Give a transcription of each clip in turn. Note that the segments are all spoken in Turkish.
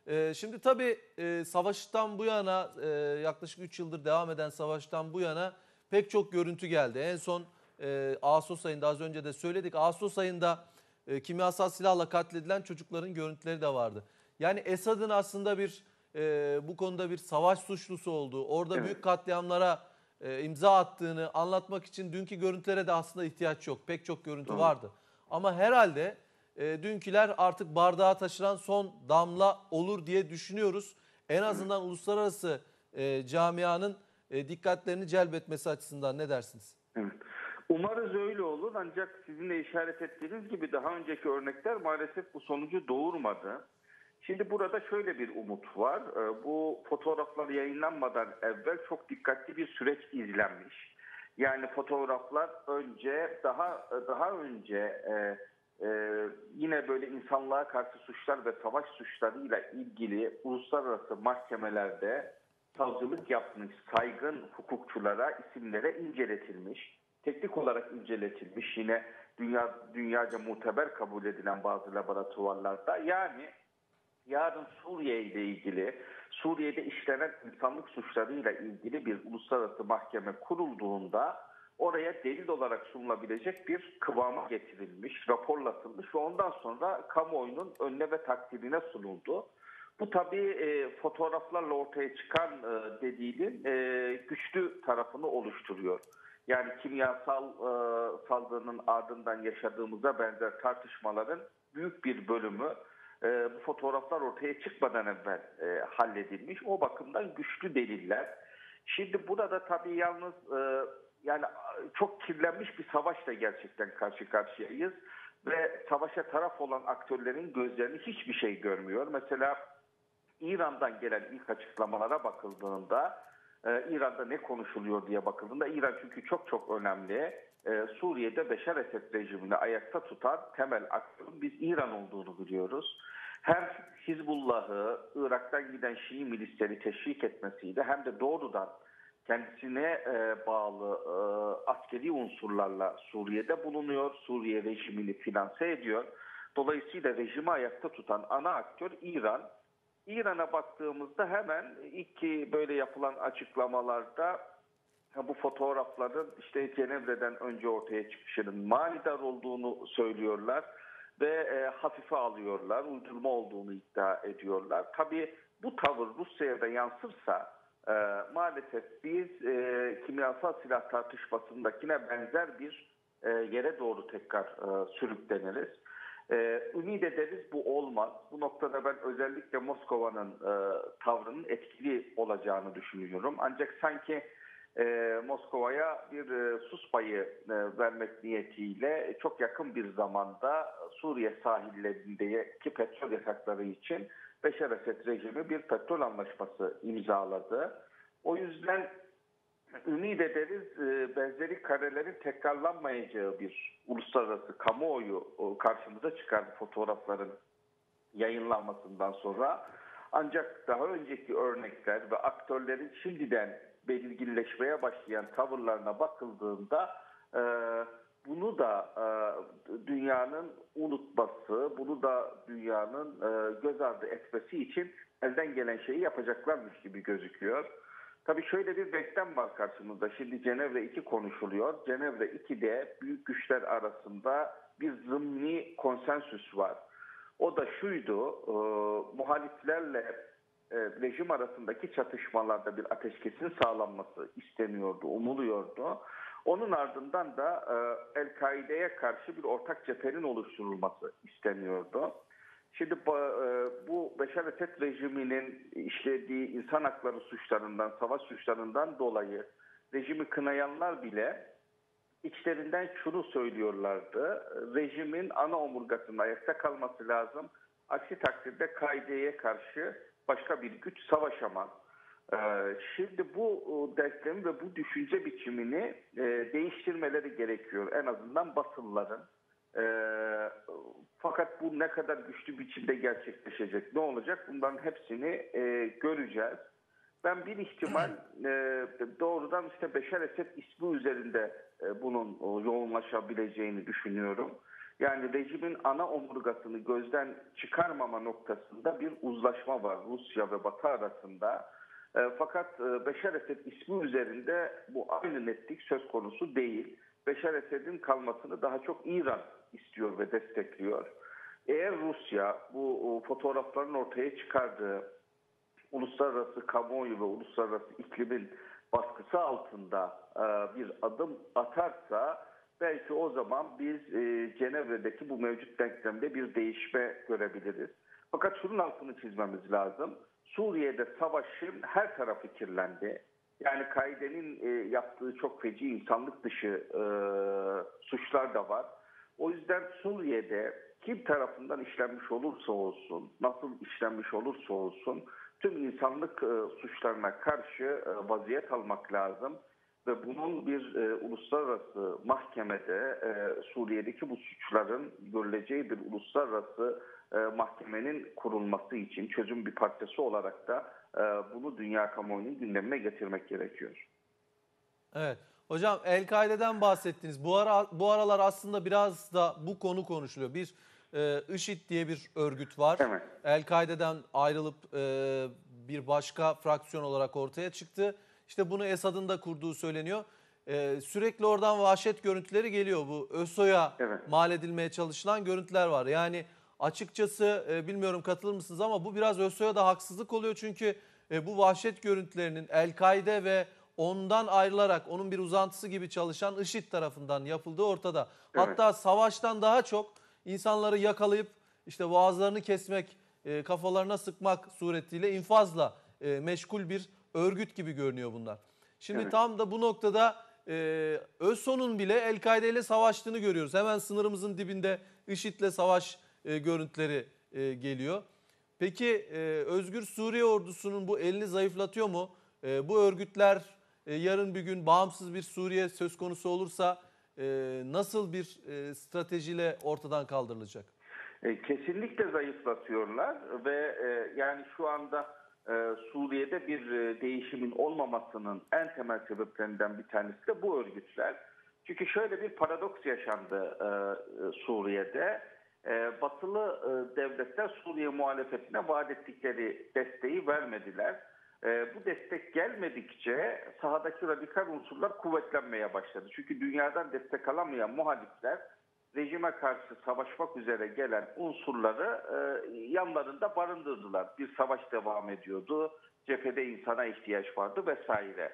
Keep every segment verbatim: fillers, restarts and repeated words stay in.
Ee, şimdi tabii e, savaştan bu yana e, yaklaşık üç yıldır devam eden savaştan bu yana pek çok görüntü geldi. En son e, Ağustos ayında az önce de söyledik. Ağustos ayında e, kimyasal silahla katledilen çocukların görüntüleri de vardı. Yani Esad'ın aslında bir e, bu konuda bir savaş suçlusu olduğu, orada Evet. büyük katliamlara e, imza attığını anlatmak için dünkü görüntülere de aslında ihtiyaç yok. Pek çok görüntü Doğru. vardı. Ama herhalde e, dünküler artık bardağa taşıran son damla olur diye düşünüyoruz. En Evet. azından uluslararası e, camianın e, dikkatlerini celbetmesi açısından ne dersiniz? Evet. Umarız öyle olur, ancak sizin de işaret ettiğiniz gibi daha önceki örnekler maalesef bu sonucu doğurmadı. Şimdi burada şöyle bir umut var. Ee, Bu fotoğraflar yayınlanmadan evvel çok dikkatli bir süreç izlenmiş. Yani fotoğraflar önce daha daha önce e, e, yine böyle insanlığa karşı suçlar ve savaş suçlarıyla ilgili uluslararası mahkemelerde savcılık yapmış saygın hukukçulara, isimlere inceletilmiş. Teknik olarak inceletilmiş. Yine dünya dünyaca muteber kabul edilen bazı laboratuvarlarda. Yani yarın Suriye ile ilgili, Suriye'de işlenen insanlık suçlarıyla ilgili bir uluslararası mahkeme kurulduğunda oraya delil olarak sunulabilecek bir kıvama getirilmiş, raporlatılmış ve ondan sonra kamuoyunun önüne ve takdirine sunuldu. Bu tabii e, fotoğraflarla ortaya çıkan e, dediğinin e, güçlü tarafını oluşturuyor. Yani kimyasal e, saldırının ardından yaşadığımıza benzer tartışmaların büyük bir bölümü e, bu fotoğraflar ortaya çıkmadan evvel e, halledilmiş. O bakımdan güçlü deliller. Şimdi burada tabii yalnız e, yani çok kirlenmiş bir savaşla gerçekten karşı karşıyayız. Ve savaşa taraf olan aktörlerin gözlerini hiçbir şey görmüyor. Mesela İran'dan gelen ilk açıklamalara bakıldığında, e, İran'da ne konuşuluyor diye bakıldığında, İran çünkü çok çok önemli. E, Suriye'de Beşar Esed rejimini ayakta tutan temel aktörün biz İran olduğunu biliyoruz. Hem Hizbullah'ı, Irak'tan giden Şii milisleri teşvik etmesiyle hem de doğrudan kendisine e, bağlı e, askeri unsurlarla Suriye'de bulunuyor. Suriye rejimini finanse ediyor. Dolayısıyla rejimi ayakta tutan ana aktör İran. İran'a baktığımızda hemen ilk böyle yapılan açıklamalarda bu fotoğrafların işte Cenevre'den önce ortaya çıkışının manidar olduğunu söylüyorlar ve e, hafife alıyorlar, uydurma olduğunu iddia ediyorlar. Tabii bu tavır Rusya'ya da yansırsa e, maalesef biz e, kimyasal silah tartışmasındakine benzer bir e, yere doğru tekrar e, sürükleniriz. Ee, ümit ederiz bu olmaz. Bu noktada ben özellikle Moskova'nın e, tavrının etkili olacağını düşünüyorum. Ancak sanki e, Moskova'ya bir e, sus payı e, vermek niyetiyle çok yakın bir zamanda Suriye sahillerindeki petrol yasakları için Beşar Esed rejimi bir petrol anlaşması imzaladı. O yüzden ümit ederiz e, benzeri karelerin tekrarlanmayacağı bir uluslararası kamuoyu karşımıza çıkardı fotoğrafların yayınlanmasından sonra. Ancak daha önceki örnekler ve aktörlerin şimdiden belirginleşmeye başlayan tavırlarına bakıldığında e, bunu da e, dünyanın unutması, bunu da dünyanın e, göz ardı etmesi için elden gelen şeyi yapacaklarmış gibi gözüküyor. Tabii şöyle bir denklem var karşımızda. Şimdi Cenevre iki konuşuluyor. Cenevre iki'de büyük güçler arasında bir zımni konsensüs var. O da şuydu, e, muhaliflerle e, rejim arasındaki çatışmalarda bir ateşkesin sağlanması isteniyordu, umuluyordu. Onun ardından da e, El-Kaide'ye karşı bir ortak cephenin oluşturulması isteniyordu. Şimdi bu Beşar Esed rejiminin işlediği insan hakları suçlarından, savaş suçlarından dolayı rejimi kınayanlar bile içlerinden şunu söylüyorlardı. Rejimin ana omurgasının ayakta kalması lazım. Aksi takdirde Kaide'ye karşı başka bir güç savaşamaz. Şimdi bu denklemi ve bu düşünce biçimini değiştirmeleri gerekiyor. En azından basınların. E, fakat bu ne kadar güçlü biçimde gerçekleşecek, ne olacak? Bunların hepsini e, göreceğiz. Ben bir ihtimal e, doğrudan işte Beşar Esed ismi üzerinde e, bunun o, yoğunlaşabileceğini düşünüyorum. Yani rejimin ana omurgasını gözden çıkarmama noktasında bir uzlaşma var Rusya ve Batı arasında. E, fakat e, Beşar Esed ismi üzerinde bu aynı netlik söz konusu değil. Beşar Esed'in kalmasını daha çok İran istiyor ve destekliyor. Eğer Rusya bu o, fotoğrafların ortaya çıkardığı uluslararası kamuoyu ve uluslararası iklimin baskısı altında e, bir adım atarsa belki o zaman biz e, Cenevre'deki bu mevcut denklemde bir değişme görebiliriz. Fakat şunun altını çizmemiz lazım. Suriye'de savaşın her tarafı kirlendi. Yani Kaide'nin e, yaptığı çok feci insanlık dışı e, suçlar da var. O yüzden Suriye'de kim tarafından işlenmiş olursa olsun, nasıl işlenmiş olursa olsun tüm insanlık e, suçlarına karşı e, vaziyet almak lazım. Ve bunun bir e, uluslararası mahkemede e, Suriye'deki bu suçların görüleceği bir uluslararası e, mahkemenin kurulması için çözüm bir parçası olarak da e, bunu dünya kamuoyunun gündemine getirmek gerekiyor. Evet. Hocam El-Kaide'den bahsettiniz. Bu ara bu aralar aslında biraz da bu konu konuşuluyor. Bir e, IŞİD diye bir örgüt var. Evet. El-Kaide'den ayrılıp e, bir başka fraksiyon olarak ortaya çıktı. İşte bunu Esad'ın da kurduğu söyleniyor. E, sürekli oradan vahşet görüntüleri geliyor. Bu ÖSO'ya Evet. mal edilmeye çalışılan görüntüler var. Yani açıkçası e, bilmiyorum katılır mısınız ama bu biraz ÖSO'ya da haksızlık oluyor. Çünkü e, bu vahşet görüntülerinin El-Kaide ve ondan ayrılarak onun bir uzantısı gibi çalışan IŞİD tarafından yapıldığı ortada. Evet. Hatta savaştan daha çok insanları yakalayıp işte boğazlarını kesmek, e, kafalarına sıkmak suretiyle infazla e, meşgul bir örgüt gibi görünüyor bunlar. Şimdi Evet. tam da bu noktada e, ÖSO'nun bile El-Kaide ile savaştığını görüyoruz. Hemen sınırımızın dibinde IŞİD'le savaş e, görüntüleri e, geliyor. Peki e, Özgür Suriye ordusunun bu elini zayıflatıyor mu? E, bu örgütler e, yarın bir gün bağımsız bir Suriye söz konusu olursa e, nasıl bir e, stratejiyle ortadan kaldırılacak? E, kesinlikle zayıflatıyorlar ve e, yani şu anda e, Suriye'de bir e, değişimin olmamasının en temel sebeplerinden bir tanesi de bu örgütler. Çünkü şöyle bir paradoks yaşandı e, e, Suriye'de. E, batılı e, devletler Suriye muhalefetine vaat ettikleri desteği vermediler. E, bu destek gelmedikçe sahadaki radikal unsurlar kuvvetlenmeye başladı. Çünkü dünyadan destek alamayan muhalifler rejime karşı savaşmak üzere gelen unsurları e, yanlarında barındırdılar. Bir savaş devam ediyordu, cephede insana ihtiyaç vardı vesaire.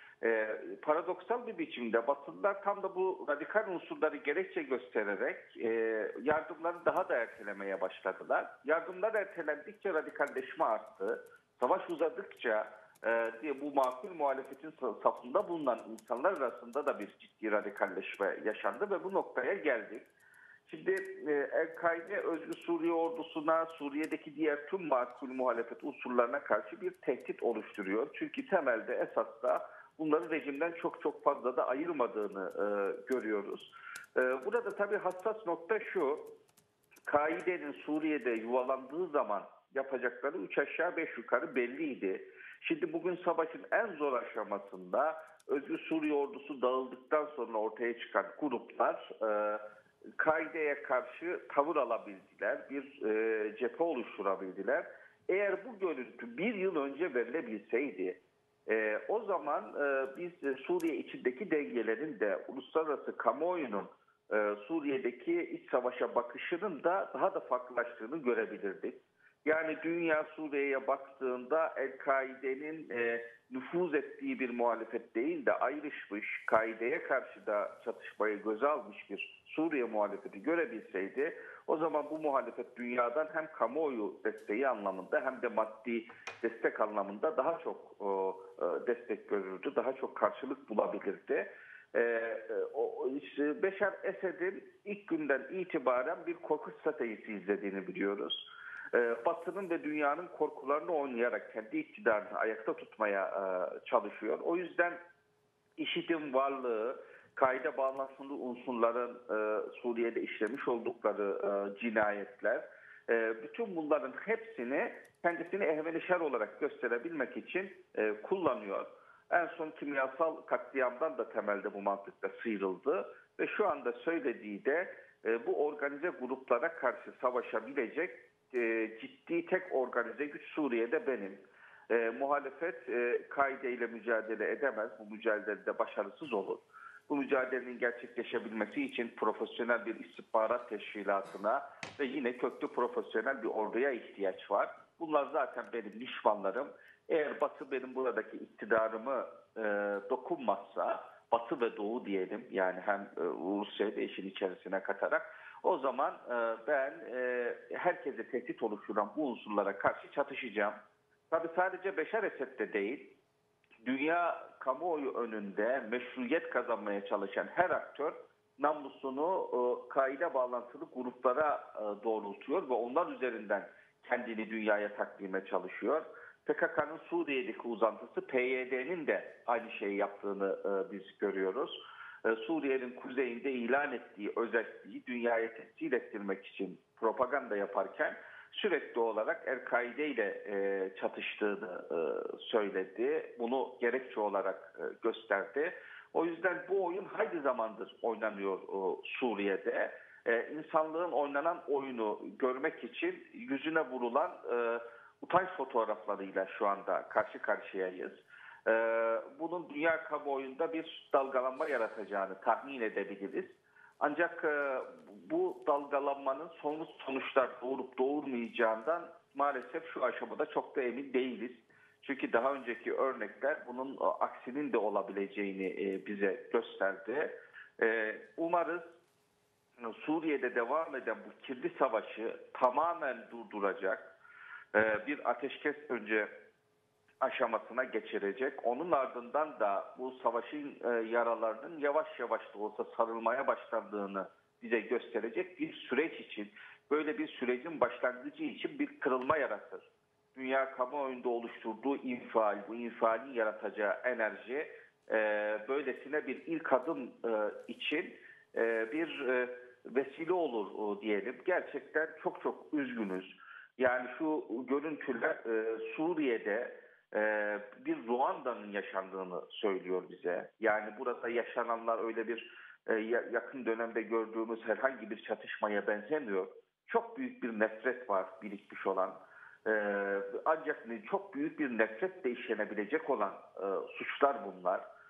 E, paradoksal bir biçimde Batılılar tam da bu radikal unsurları gerekçe göstererek e, yardımları daha da ertelemeye başladılar. Yardımlar ertelendikçe radikalleşme arttı. Savaş uzadıkça e, diye bu makul muhalefetin safında bulunan insanlar arasında da bir ciddi radikalleşme yaşandı ve bu noktaya geldik. Şimdi e, El-Kaide Özgür Suriye ordusuna, Suriye'deki diğer tüm makul muhalefet unsurlarına karşı bir tehdit oluşturuyor. Çünkü temelde esas da bunları rejimden çok çok fazla da ayırmadığını e, görüyoruz. E, burada tabii hassas nokta şu, Kaide'nin Suriye'de yuvalandığı zaman yapacakları üç aşağı beş yukarı belliydi. Şimdi bugün savaşın en zor aşamasında Özgür Suriye ordusu dağıldıktan sonra ortaya çıkan gruplar e, Kaide'ye karşı tavır alabildiler, bir e, cephe oluşturabildiler. Eğer bu görüntü bir yıl önce verilebilseydi, e, o zaman e, biz e, Suriye içindeki dengelerin de uluslararası kamuoyunun e, Suriye'deki iç savaşa bakışının da daha da farklılaştığını görebilirdik. Yani dünya Suriye'ye baktığında El-Kaide'nin e, nüfuz ettiği bir muhalefet değil de ayrışmış, Kaide'ye karşı da çatışmayı göze almış bir Suriye muhalefeti görebilseydi, o zaman bu muhalefet dünyadan hem kamuoyu desteği anlamında hem de maddi destek anlamında daha çok o, destek görürdü, daha çok karşılık bulabilirdi. Ee, o, işte Beşar Esed'in ilk günden itibaren bir korku stratejisi izlediğini biliyoruz. Batı'nın ve dünyanın korkularını oynayarak kendi iktidarını ayakta tutmaya e, çalışıyor. O yüzden IŞİD'in varlığı, Kaide bağlantılı unsurların e, Suriye'de işlemiş oldukları e, cinayetler, e, bütün bunların hepsini kendisini ehvenişer olarak gösterebilmek için e, kullanıyor. En son kimyasal katliamdan da temelde bu mantıkla sıyrıldı ve şu anda söylediği de e, bu organize gruplara karşı savaşabilecek e, ciddi tek organize güç Suriye'de benim. E, muhalefet e, Kaide ile mücadele edemez. Bu mücadelede başarısız olur. Bu mücadelenin gerçekleşebilmesi için profesyonel bir istihbarat teşkilatına ve yine köklü profesyonel bir orduya ihtiyaç var. Bunlar zaten benim düşmanlarım. Eğer Batı benim buradaki iktidarımı e, dokunmazsa, Batı ve Doğu diyelim, yani hem e, Rusya'yı da işin içerisine katarak, o zaman e, ben e, herkese tehdit oluşturan bu unsurlara karşı çatışacağım. Tabii sadece Beşar Esed'de değil, dünya kamuoyu önünde meşruiyet kazanmaya çalışan her aktör namlusunu e, kaide bağlantılı gruplara e, doğrultuyor ve onlar üzerinden kendini dünyaya takdime çalışıyor. P K K'nın Suriye'deki uzantısı P Y D'nin de aynı şeyi yaptığını e, biz görüyoruz. E, Suriye'nin kuzeyinde ilan ettiği özelliği dünyaya tescil ettirmek için propaganda yaparken sürekli olarak El-Kaide ile e, çatıştığını e, söyledi. Bunu gerekçe olarak e, gösterdi. O yüzden bu oyun hayli zamandır oynanıyor e, Suriye'de. E, insanlığın oynanan oyunu görmek için yüzüne vurulan e, utanç fotoğraflarıyla şu anda karşı karşıyayız. E, bunun dünya kamuoyunda bir dalgalanma yaratacağını tahmin edebiliriz. Ancak e, bu dalgalanmanın somut sonuçlar doğurup doğurmayacağından maalesef şu aşamada çok da emin değiliz. Çünkü daha önceki örnekler bunun e, aksinin de olabileceğini e, bize gösterdi. E, umarız Suriye'de devam eden bu kirli savaşı tamamen durduracak e, bir ateşkes önce aşamasına geçirecek. Onun ardından da bu savaşın e, yaralarının yavaş yavaş da olsa sarılmaya başlandığını bize gösterecek bir süreç için, böyle bir sürecin başlangıcı için bir kırılma yaratır. Dünya kamuoyunda oluşturduğu infial, bu infialin yaratacağı enerji e, böylesine bir ilk adım e, için e, bir e, vesile olur e, diyelim. Gerçekten çok çok üzgünüz. Yani şu görüntüler e, Suriye'de Ee, bir Ruanda'nın yaşandığını söylüyor bize. Yani burada yaşananlar öyle bir e, yakın dönemde gördüğümüz herhangi bir çatışmaya benzemiyor. Çok büyük bir nefret var birikmiş olan. Ee, ancak çok büyük bir nefretle işlenebilecek olan e, suçlar bunlar.